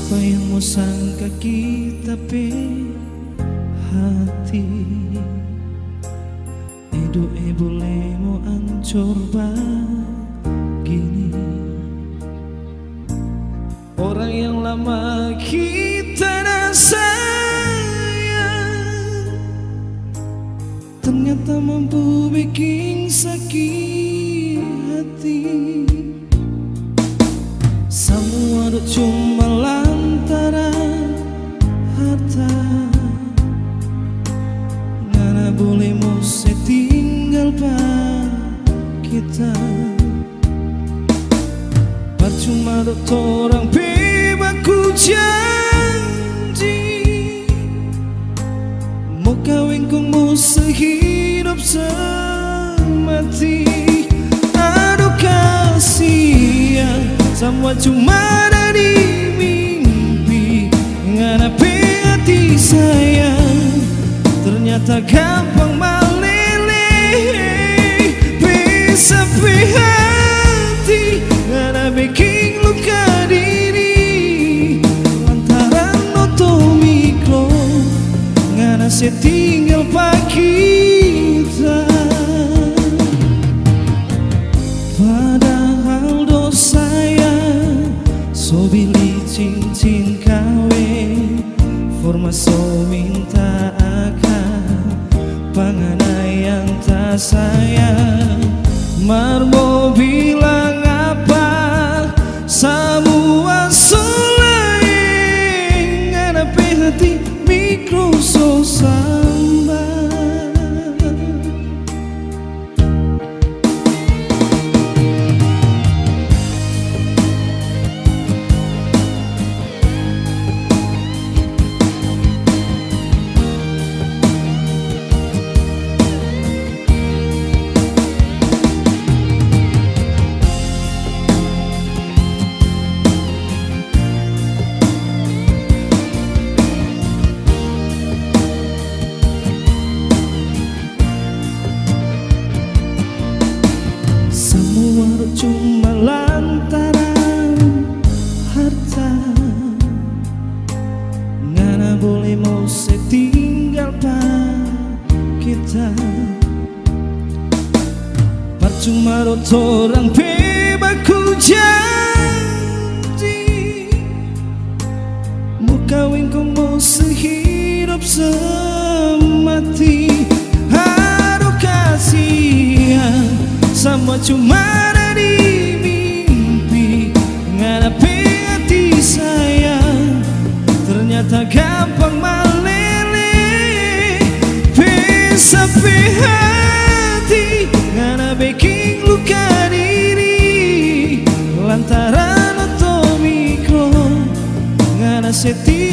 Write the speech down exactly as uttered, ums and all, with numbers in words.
Siapa yang mau sangka kita pe hati Edo e boleh mau ancur begini. Orang yang lama kita dah sayang ternyata mampu bikin sakit hati. Semua itu cuma lantaran harta. Ngana boleh mau setinggal pak kita. Percuma dok orang bebaku janji mau kawin kong mau sehidup semati. Aduh kasihan semua cuma dari mimpi. Ngana hati sayang ternyata gampang meleleh. Bisa hati ngana bikin luka diri lantaran otomikro. Ngana setinggal pak kita. Padahal dosa so beli cincin kawin forma so minta akan pangana yang tak sayang. Marmo bilang apa semua selain ngana hati mikro so sambar. Cuma lantaran harta. Ngana boleh mau setinggal pak kita. Percuma orang bebaku janji mau kawin kong mau sehidup semati. Aduh kasihan sama cuma dari mimpi. Ngana hati sayang ternyata gampang meleleh. Bisa hati ngana bikin luka diri lantaran otomikro. Ngana seti